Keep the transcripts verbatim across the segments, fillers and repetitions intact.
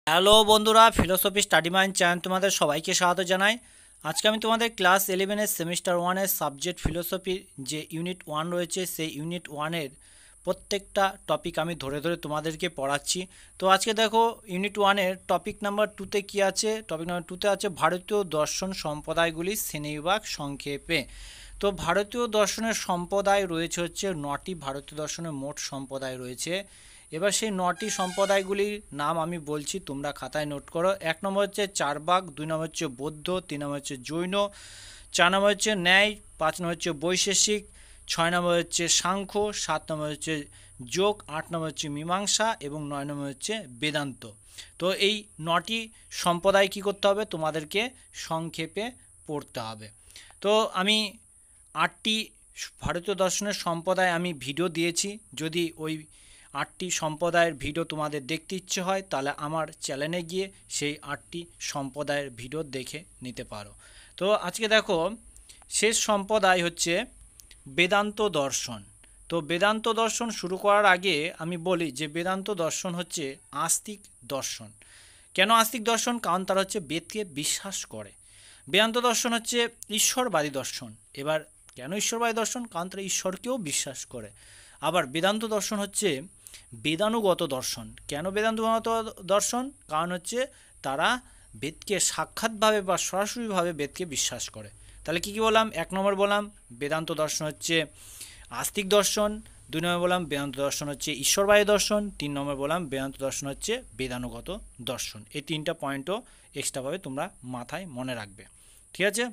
Hello বন্ধুরা, philosophy study mind channel তোমাদের সবাইকে স্বাগত জানাই। আজকে আমি তোমাদের ক্লাস ইলেভেনের সেমিস্টার ওয়ানের সাবজেক্ট ফিলোসফির যে ইউনিট ওয়ান রয়েছে সেই ইউনিট ওয়ানের প্রত্যেকটা টপিক আমি ধরে ধরে তোমাদেরকে পড়াচ্ছি। তো আজকে দেখো ইউনিট ওয়ানের টপিক নাম্বার টুতে কী আছে। টপিক নাম্বার টুতে আছে ভারতীয় দর্শন সম্প্রদায়গুলির শ্রেণীবিভাগ সংক্ষেপে। তো ভারতীয় দর্শনের সম্প্রদায় রয়েছে হচ্ছে নটি। ভারতীয় দর্শনের মোট সম্প্রদায় রয়েছে। এবার সেই নটি সম্প্রদায়গুলির নাম আমি বলছি, তোমরা খাতায় নোট করো। এক নম্বর হচ্ছে চারবাক, দুই নম্বর হচ্ছে বৌদ্ধ, তিন নম্বর হচ্ছে জৈন, চার নম্বর হচ্ছে ন্যায়, পাঁচ নম্বর হচ্ছে বৈশেষিক, ছয় নম্বর হচ্ছে সাংখ্য, সাত নম্বর হচ্ছে যোগ, আট নম্বর হচ্ছে মীমাংসা এবং নয় নম্বর হচ্ছে বেদান্ত। তো এই নটি সম্প্রদায় কী করতে হবে, তোমাদেরকে সংক্ষেপে পড়তে হবে। তো আমি আটটি ভারতীয় দর্শনের সম্প্রদায় আমি ভিডিও দিয়েছি। যদি ওই আটটি সম্প্রদায়ের ভিডিও তোমাদের দেখতে ইচ্ছে হয় তাহলে আমার চ্যানেলে গিয়ে সেই আটটি সম্প্রদায়ের ভিডিও দেখে নিতে পারো। তো আজকে দেখো শেষ সম্প্রদায় হচ্ছে বেদান্ত দর্শন। তো বেদান্ত দর্শন শুরু করার আগে আমি বলি যে বেদান্ত দর্শন হচ্ছে আস্তিক দর্শন। কেন আস্তিক দর্শন? কারণ তারা হচ্ছে বেদকে বিশ্বাস করে। বেদান্ত দর্শন হচ্ছে ঈশ্বরবাদী দর্শন। এবার কেন ঈশ্বরবাদী দর্শন? কারণ তারা ঈশ্বরকেও বিশ্বাস করে। আবার বেদান্ত দর্শন হচ্ছে বেদানুগত দর্শন। কেন বেদানুগত দর্শন? কারণ হচ্ছে তারা বেদকে সাক্ষাৎভাবে বা সরাসরিভাবে বেদকে বিশ্বাস করে। তাহলে কী কী বললাম? এক নম্বর বললাম বেদান্ত দর্শন হচ্ছে আস্তিক দর্শন, দুই নম্বর বললাম বেদান্ত দর্শন হচ্ছে ঈশ্বরবাদী দর্শন, তিন নম্বর বললাম বেদান্ত দর্শন হচ্ছে বেদানুগত দর্শন। এই তিনটা পয়েন্টও এক্সট্রাভাবে তোমরা মাথায় মনে রাখবে, ঠিক আছে?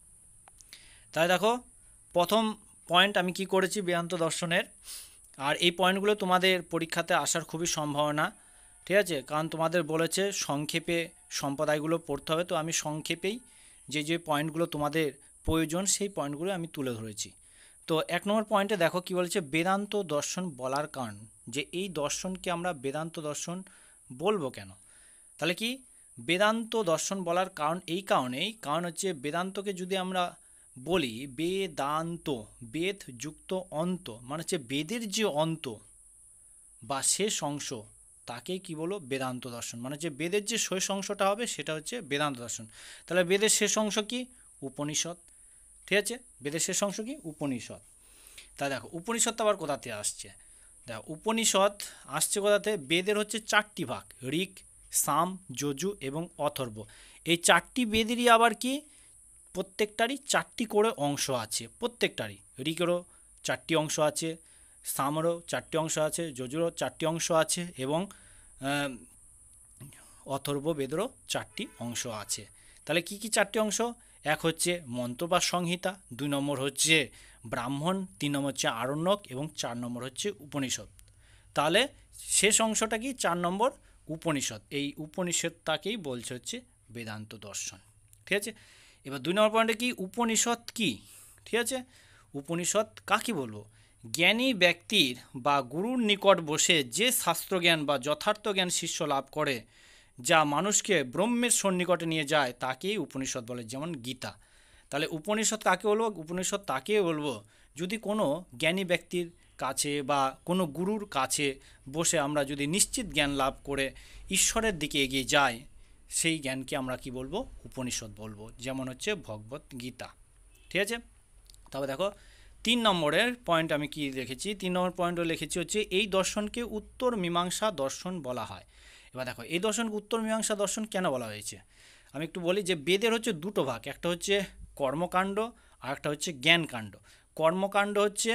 তাই দেখো প্রথম পয়েন্ট আমি কি করেছি বেদান্ত দর্শনের, আর এই পয়েন্টগুলো তোমাদের পরীক্ষাতে আসার খুবই সম্ভাবনা, ঠিক আছে? কারণ তোমাদের বলেছে সংক্ষেপে সম্প্রদায়গুলো পড়তে হবে। তো আমি সংক্ষেপেই যে যে পয়েন্টগুলো তোমাদের প্রয়োজন সেই পয়েন্টগুলো আমি তুলে ধরেছি। তো এক নম্বর পয়েন্টে দেখো কি বলেছে, বেদান্ত দর্শন বলার কারণ, যে এই দর্শনকে আমরা বেদান্ত দর্শন বলবো কেন। তাহলে কি বেদান্ত দর্শন বলার কারণ এই কারণেই, কারণ হচ্ছে বেদান্তকে যদি আমরা বলি বেদান্ত, বেদ যুক্ত অন্ত, মানে হচ্ছে বেদের যে অন্ত বা শেষ অংশ তাকে কি বলো বেদান্ত দর্শন। মানে যে বেদের যে শেষ অংশটা হবে সেটা হচ্ছে বেদান্ত দর্শন। তাহলে বেদের শেষ অংশ কি? উপনিষদ, ঠিক আছে? বেদের শেষ অংশ কি? উপনিষদ। তা দেখো উপনিষদ আবার কোথাতে আসছে? দেখো উপনিষদ আসছে কোথাতে? বেদের হচ্ছে চারটি ভাগ, ঋক, সাম, যজু এবং অথর্ব। এই চারটি বেদেরই আবার কি প্রত্যেকটারই চারটি করে অংশ আছে। প্রত্যেকটারই ঋকেরও চারটি অংশ আছে, সামেরও চারটি অংশ আছে, যজুরও চারটি অংশ আছে এবং অথর্ব বেদেরও চারটি অংশ আছে। তাহলে কি কি চারটি অংশ? এক হচ্ছে মন্ত্র বা সংহিতা, দুই নম্বর হচ্ছে ব্রাহ্মণ, তিন নম্বর হচ্ছে আরণ্যক এবং চার নম্বর হচ্ছে উপনিষদ। তাহলে শেষ অংশটা কি? চার নম্বর উপনিষদ। এই উপনিষদটাকেই বলছে হচ্ছে বেদান্ত দর্শন, ঠিক আছে? এবার দুই নম্বর পয়েন্টে কি? উপনিষদ কি, ঠিক আছে? উপনিষদ কাকে বলবো? জ্ঞানী ব্যক্তির বা গুরুর নিকট বসে যে শাস্ত্রজ্ঞান বা যথার্থ জ্ঞান শিষ্য লাভ করে, যা মানুষকে ব্রহ্মের সন্নিকটে নিয়ে যায়, তাকেই উপনিষদ বলে, যেমন গীতা। তাহলে উপনিষদ কাকে বলবো? উপনিষদ তাকে বলবো যদি কোনো জ্ঞানী ব্যক্তির কাছে বা কোনো গুরুর কাছে বসে আমরা যদি নিশ্চিত জ্ঞান লাভ করে ঈশ্বরের দিকে এগিয়ে যাই, সেই জ্ঞানকে আমরা কি বলবো? উপনিষদ বলবো, যেমন হচ্ছে ভগবত গীতা, ঠিক আছে? তবে দেখো তিন নম্বরের পয়েন্ট আমি কি লিখেছি? তিন নম্বর পয়েন্টও লিখেছি হচ্ছে এই দর্শনকে উত্তর মীমাংসা দর্শন বলা হয়। এবার দেখো এই দর্শনকে উত্তর মীমাংসা দর্শন কেন বলা হয়েছে আমি একটু বলি। যে বেদের হচ্ছে দুটো ভাগ, একটা হচ্ছে কর্মকাণ্ড আর একটা হচ্ছে জ্ঞানকাণ্ড। কর্মকাণ্ড হচ্ছে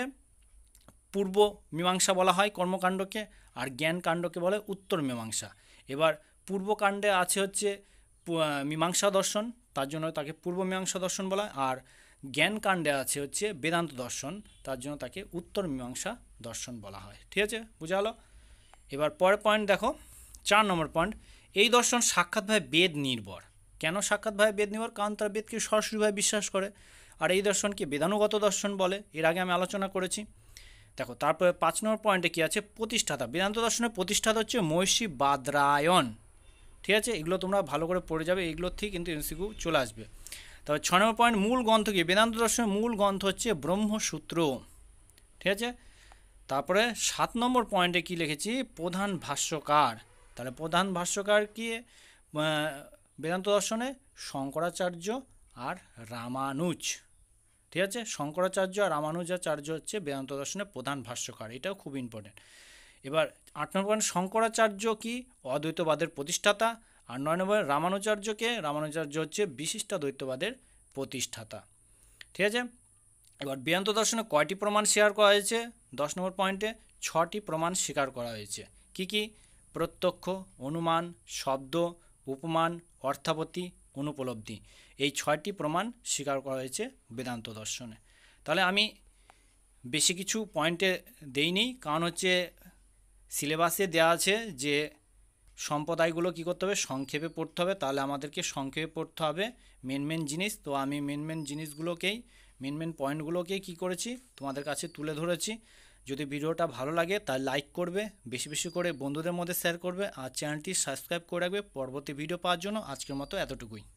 পূর্ব মীমাংসা বলা হয় কর্মকাণ্ডকে, আর জ্ঞানকাণ্ডকে বলে উত্তর মীমাংসা। এবার পূর্বকাণ্ডে আছে হচ্ছে মীমাংসা দর্শন, তার জন্য তাকে পূর্ব মীমাংসা দর্শন বলা হয়, আর জ্ঞানকাণ্ডে আছে হচ্ছে বেদান্ত দর্শন, তার জন্য তাকে উত্তর মীমাংসা দর্শন বলা হয়, ঠিক আছে? বোঝা হলো? এবার পরের পয়েন্ট দেখো, চার নম্বর পয়েন্ট, এই দর্শন সাক্ষাৎভাবে বেদ নির্ভর। কেন সাক্ষাৎভাবে বেদ নির্ভর? কারণ তারা বেদকে সরাসরিভাবে বিশ্বাস করে, আর এই দর্শনকে বেদানুগত দর্শন বলে। এর আগে আমি আলোচনা করেছি। দেখো তারপরে পাঁচ নম্বর পয়েন্টে কী আছে? প্রতিষ্ঠাতা। বেদান্ত দর্শনের প্রতিষ্ঠাতা হচ্ছে মহর্ষি বাদরায়ণ, ঠিক আছে? এগুলো তোমরা ভালো করে পড়ে যাবে, এগুলোর থেকে কিন্তু এমসিকিউ চলে আসবে। তবে ছ নম্বর পয়েন্ট, মূল গ্রন্থ কি? বেদান্ত দর্শনের মূল গ্রন্থ হচ্ছে ব্রহ্মসূত্র, ঠিক আছে? তারপরে সাত নম্বর পয়েন্টে কি লিখেছি? প্রধান ভাষ্যকার। তাহলে প্রধান ভাষ্যকার কি বেদান্ত দর্শনে? শঙ্করাচার্য আর রামানুজ। ঠিক আছে, শঙ্করাচার্য আর রামানুজাচার্য হচ্ছে বেদান্ত দর্শনের প্রধান ভাষ্যকার, এটাও খুব ইম্পর্টেন্ট। এবার আট নম্বর পয়েন্ট, শঙ্করাচার্য কি? অদ্বৈতবাদের প্রতিষ্ঠাতা। আর নয় নম্বর রামানুজাচার্যকে? রামানুজাচার্য হচ্ছে বিশিষ্টাদ্বৈতবাদের প্রতিষ্ঠাতা। ঠিক আছে, এবার বেদান্ত দর্শনে কয়টি প্রমাণ স্বীকার করা হয়েছে? দশ নম্বর পয়েন্টে ছটি প্রমাণ স্বীকার করা হয়েছে। কি কি? প্রত্যক্ষ, অনুমান, শব্দ, উপমান, অর্থাপত্তি, অনুপলব্ধি, এই ছয়টি প্রমাণ স্বীকার করা হয়েছে বেদান্ত দর্শনে। তাহলে আমি বেশি কিছু পয়েন্টে দেইনি, কারণ হচ্ছে সিলেবাসে দেওয়া আছে যে সম্প্রদায়গুলো কী করতে হবে? সংক্ষেপে পড়তে হবে, তাহলে আমাদেরকে সংক্ষেপে পড়তে হবে মেন মেন জিনিস। তো আমি মেন মেন জিনিসগুলোকেই মেন মেন পয়েন্টগুলোকেই কী করেছি? তোমাদের কাছে তুলে ধরেছি। যদি ভিডিওটা ভালো লাগে তাহলে লাইক করবে, বেশি বেশি করে বন্ধুদের মধ্যে শেয়ার করবে, আর চ্যানেলটি সাবস্ক্রাইব করে রাখবে পরবর্তী ভিডিও পাওয়ার জন্য। আজকের মতো এতটুকুই।